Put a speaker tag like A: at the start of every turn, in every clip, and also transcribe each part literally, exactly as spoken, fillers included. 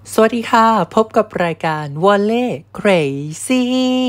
A: สวัสดีค่ะพบกับรายการ Volley Crazy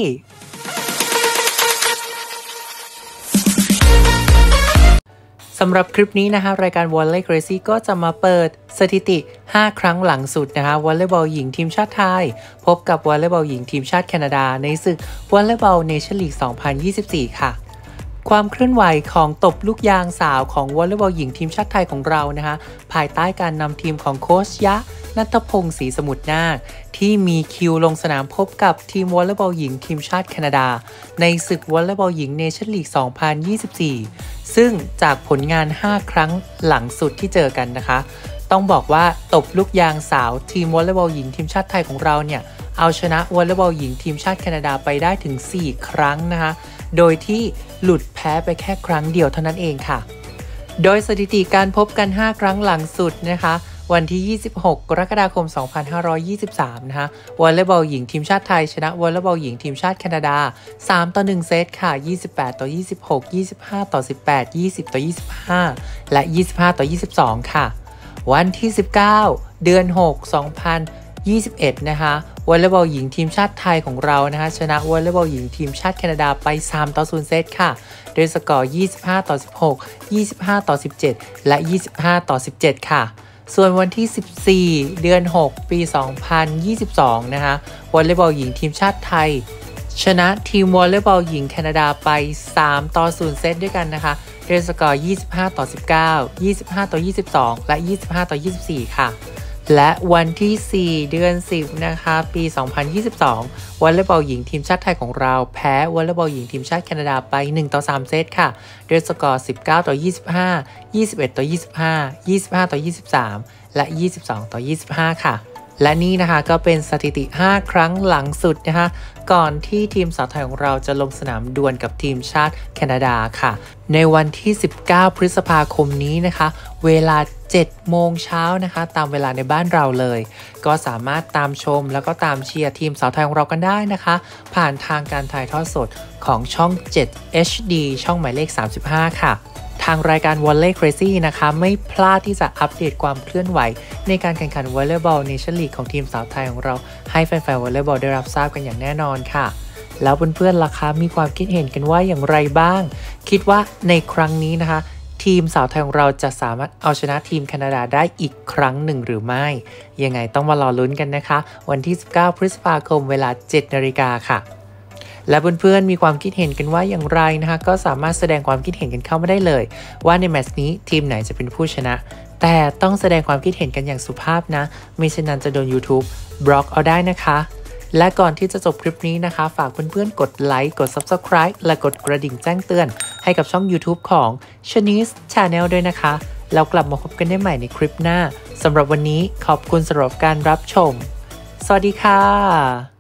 A: สำหรับคลิปนี้นะคะรายการ Volley Crazy ก็จะมาเปิดสถิติห้าครั้งหลังสุดนะคะวอลเลย์บอลหญิงทีมชาติไทยพบกับวอลเลย์บอลหญิงทีมชาติแคนาดาในศึกวอลเลย์บอลเนชั่นลีก สองพันยี่สิบสี่ ค่ะความเคลื่อนไหวของตบลูกยางสาวของวอลเลย์บอลหญิงทีมชาติไทยของเรานะคะภายใต้การนำทีมของโค้ชยะณัฐพงศ์ศรีสมุทรนาคที่มีคิวลงสนามพบกับทีมวอลเลย์บอลหญิงทีมชาติแคนาดาในศึกวอลเลย์บอลหญิงเนชั่นลีก สองพันยี่สิบสี่ ซึ่งจากผลงานห้าครั้งหลังสุดที่เจอกันนะคะต้องบอกว่าตบลูกยางสาวทีมวอลเลย์บอลหญิงทีมชาติไทยของเราเนี่ยเอาชนะวอลเลย์บอลหญิงทีมชาติแคนาดาไปได้ถึงสี่ครั้งนะคะโดยที่หลุดแพ้ไปแค่ครั้งเดียวเท่านั้นเองค่ะโดยสถิติการพบกันห้าครั้งหลังสุดนะคะวันที่ยี่สิบหกกรกฎาคมสองพันห้าร้อยยี่สิบสามนะคะวอลเลย์บอลหญิงทีมชาติไทยชนะวอลเลย์บอลหญิงทีมชาติแคนาดาสามต่อหนึ่งเซตค่ะยี่สิบแปดต่อยี่สิบหก ยี่สิบห้าต่อสิบแปด ยี่สิบต่อยี่สิบห้าและยี่สิบห้าต่อยี่สิบสองค่ะวันที่สิบเก้าเดือนหก สองพันยี่สิบเอ็ดนะคะวอลเลย์บอลหญิงทีมชาติไทยของเรานะคะชนะวอลเลย์บอลหญิงทีมชาติแคนาดาไปสามต่อศูนย์เซตค่ะโดยสกอร์ยี่สิบห้าต่อสิบหก ยี่สิบห้าต่อสิบเจ็ดและยี่สิบห้าต่อสิบเจ็ดค่ะส่วนวันที่สิบสี่เดือนหกปีสองพันยี่สิบสองนะคะวอลเลย์บอลหญิงทีมชาติไทยชนะทีมวอลเลย์บอลหญิงแคนาดาไปสามต่อศูนย์เซตด้วยกันนะคะโดยสกอร์ยี่สิบห้าต่อสิบเก้า ยี่สิบห้าต่อยี่สิบสองและยี่สิบห้าต่อยี่สิบสี่ค่ะและวันที่สี่เดือนสิบนะคะปีสองพันยี่สิบสองวอลเลย์บอลหญิงทีมชาติไทยของเราแพ้วอลเลย์บอลหญิงทีมชาติแคนาดาไปหนึ่งต่อสามเซตค่ะโดยสกอร์สิบเก้าต่อยี่สิบห้า ยี่สิบเอ็ดต่อยี่สิบห้า ยี่สิบห้าต่อยี่สิบสามและยี่สิบสองต่อยี่สิบห้าค่ะและนี่นะคะก็เป็นสถิติห้าครั้งหลังสุดนะคะก่อนที่ทีมสาวไทยของเราจะลงสนามดวลกับทีมชาติแคนาดาค่ะในวันที่สิบเก้าพฤษภาคมนี้นะคะเวลาเจ็ดโมงเช้านะคะตามเวลาในบ้านเราเลยก็สามารถตามชมแล้วก็ตามเชียร์ทีมสาวไทยของเรากันได้นะคะผ่านทางการถ่ายทอดสดของช่องเจ็ด เอช ดี ช่องหมายเลขสามสิบห้าค่ะทางรายการ Volley Crazy นะคะไม่พลาดที่จะอัปเดตความเคลื่อนไหวในการแข่งขันวอลเลย์บอลเนชั่นลีกของทีมสาวไทยของเราให้แฟนๆวอลเลย์บอลได้รับทราบกันอย่างแน่นอนค่ะแล้วเพื่อนๆล่ะคะมีความคิดเห็นกันว่าอย่างไรบ้างคิดว่าในครั้งนี้นะคะทีมสาวไทยของเราจะสามารถเอาชนะทีมแคนาดาได้อีกครั้งหนึ่งหรือไม่ยังไงต้องมารอลุ้นกันนะคะวันที่สิบเก้าพฤษภาคมเวลา เจ็ดนาฬิกาค่ะและเพื่อนๆมีความคิดเห็นกันว่าอย่างไรนะคะก็สามารถแสดงความคิดเห็นกันเข้ามาได้เลยว่าในแมตช์นี้ทีมไหนจะเป็นผู้ชนะแต่ต้องแสดงความคิดเห็นกันอย่างสุภาพนะไม่เช่นนั้นจะโดน YouTube บล็อกเอาได้นะคะและก่อนที่จะจบคลิปนี้นะคะฝากเพื่อนๆกดไลค์กด Subscribe และกดกระดิ่งแจ้งเตือนให้กับช่อง YouTube ของ Shanice Channel ด้วยนะคะแล้วกลับมาพบกันได้ใหม่ในคลิปหน้าสำหรับวันนี้ขอบคุณสำหรับการรับชมสวัสดีค่ะ